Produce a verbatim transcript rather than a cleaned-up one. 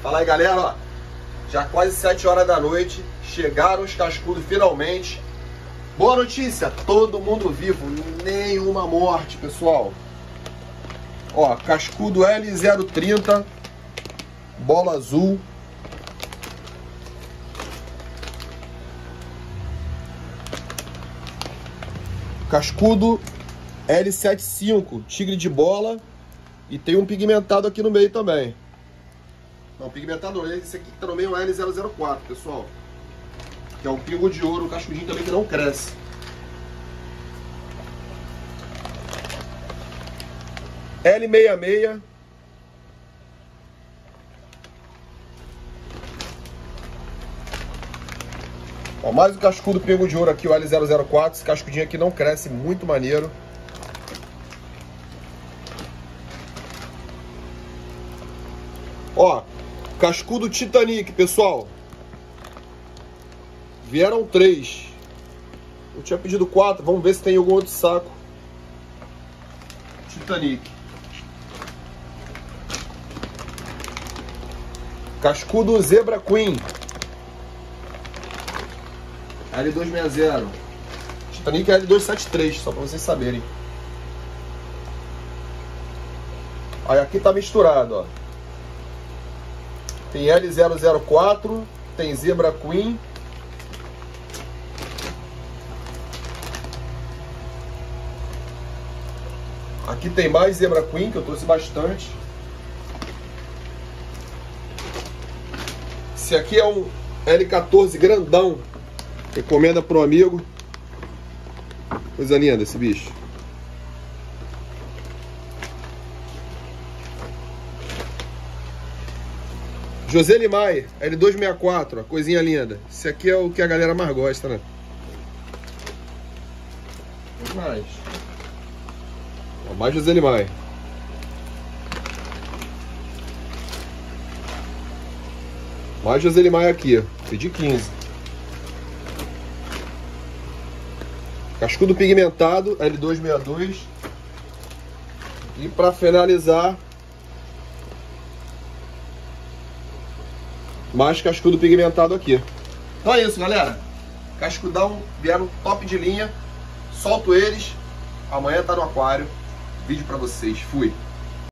Fala aí, galera, ó. Já quase sete horas da noite, chegaram os cascudos finalmente. Boa notícia, todo mundo vivo, nenhuma morte, pessoal. Ó, cascudo L zero trinta, bola azul. Cascudo L setenta e cinco, tigre de bola. E tem um pigmentado aqui no meio também. Não, pigmentado não, esse aqui que tá no meio é o L zero zero quatro, pessoal. Que é um pingo de ouro, um cascudinho também que não cresce. L sessenta e seis. Ó, mais um cascudo pingo de ouro aqui, o L zero zero quatro. Esse cascudinho aqui não cresce, muito maneiro. Ó, cascudo Titanic, pessoal. Vieram três. Eu tinha pedido quatro, vamos ver se tem algum outro saco. Titanic. Cascudo Zebra Queen. L duzentos e sessenta. Titanic é L duzentos e setenta e três, só para vocês saberem. Aí aqui tá misturado, ó. Tem L zero zero quatro, tem Zebra Queen. Aqui tem mais Zebra Queen, que eu trouxe bastante. Esse aqui é um L quatorze grandão. Recomenda para um amigo. Coisa linda esse bicho. José Limai, L duzentos e sessenta e quatro, ó, coisinha linda. Esse aqui é o que a galera mais gosta, né? O mais. Ó, mais José Limai. Mais José Limai aqui, ó. Pedi quinze. Cascudo pigmentado, L duzentos e sessenta e dois. E para finalizar, mais cascudo pigmentado aqui. Então é isso, galera. Cascudão, vieram top de linha. Solto eles. Amanhã tá no aquário. Vídeo pra vocês. Fui.